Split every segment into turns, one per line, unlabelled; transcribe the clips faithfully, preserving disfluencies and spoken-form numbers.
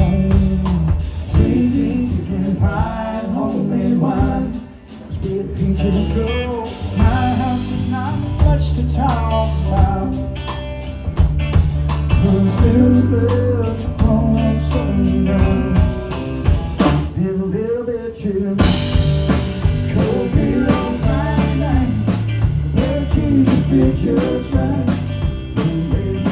home. Sweet tea, chicken pie, and homemade wine. Sweet peaches grow. My house is not much to talk about. Those little birds on sunny down. And a little bit too much. Cold beer on Friday night. Better teas that fit just right. And baby,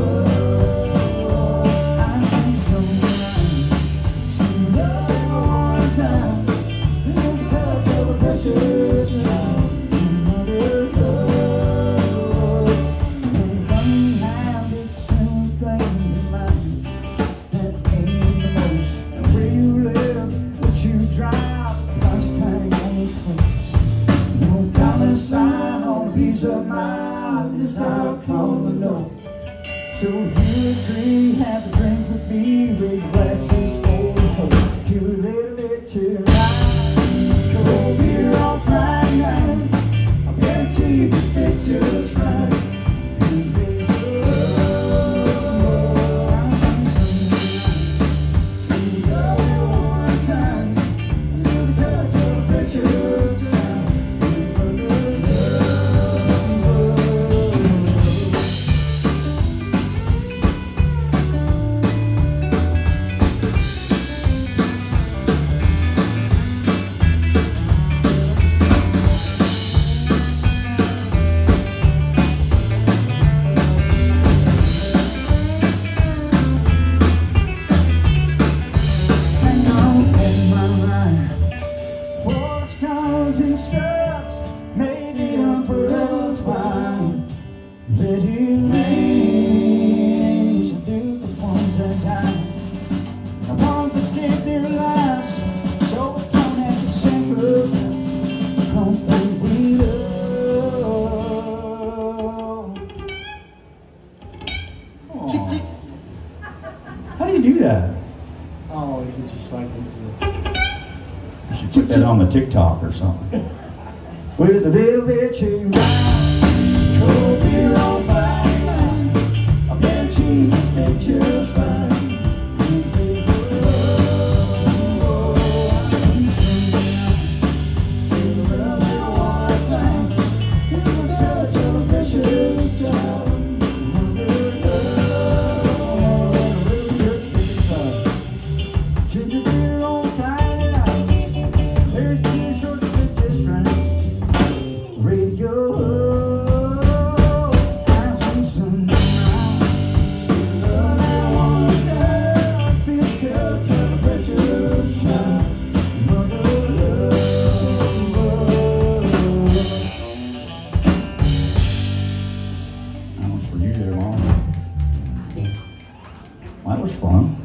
oh, I see some lines, some loving warm times. You can tell, tell the precious child. And mother's love. And funny habits and things in mind that ain't the most. And where you live, what you drive, price tag ain't close. No dollar sign on peace of mind is how I call the note. So if you agree, have a drink with me, raise glasses for the toast to a little bit tonight. Cold beer on Friday night, a pair of teeth that fit just right. And baby, oh, I see some, some lovely warm times. I feel the touch of the precious child. Stars and straps made him forever fine. Let it rain, subdue the ones that die, the ones that give their lives, so we don't have to suffer. Complete we love. Tick, tick. How do you do that?
Oh, it's just like into
You should put that on the TikTok or something. With a little bit too much. Cold beer on Friday night. A pair of jeans that fit just right. See the lovely warm things. With the touch of a precious child. Ginger beer on Friday night. There's these sorts of fit just right. Radio, I see some now. See the love I want to feel the touch of a precious child. Mother love. That was for you there, Mom. That was fun.